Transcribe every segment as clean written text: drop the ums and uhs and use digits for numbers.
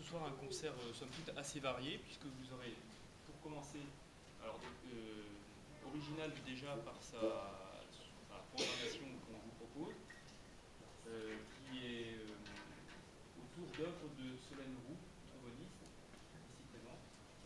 soir un concert somme toute assez varié, puisque vous aurez, pour commencer, alors, original déjà par la programmation qu'on vous propose, qui est autour d'œuvres de Solène Roux, tromboniste, ici présente.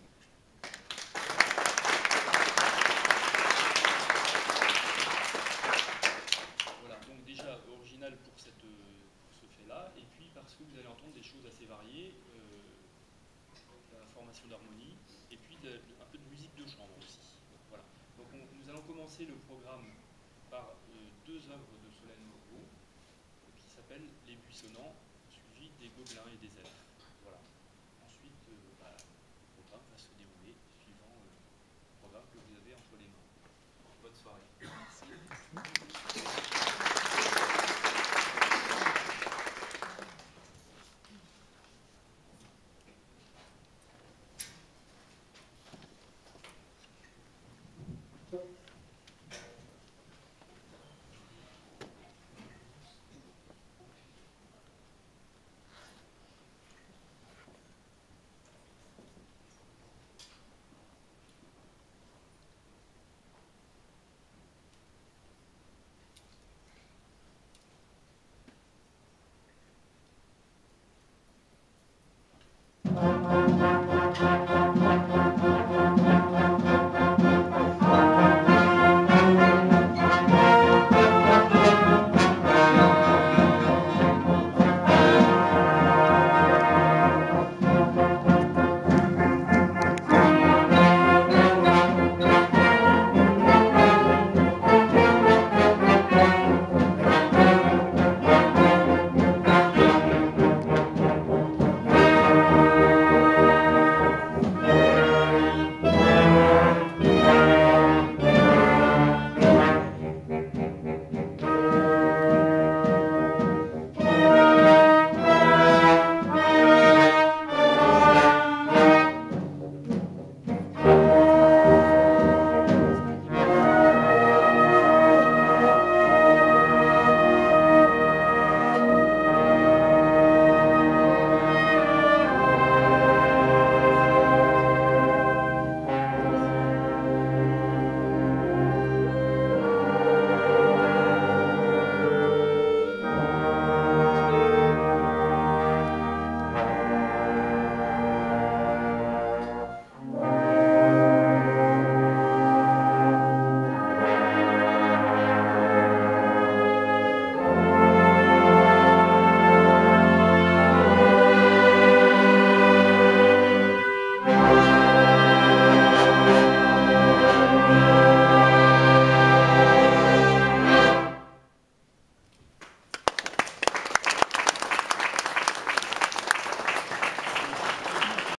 Voilà, donc déjà original pour ce fait-là, et puis parce que vous allez entendre des choses assez variées, la formation d'harmonie, et puis un peu de musique de chambre aussi. Donc, voilà. Donc nous allons commencer le programme par deux œuvres de Solène Roux, qui s'appellent Les Buissonnants, suivis des Gobelins et des Elfes. Voilà. Ensuite, le programme va se dérouler suivant le programme que vous avez entre les mains. Bonne soirée.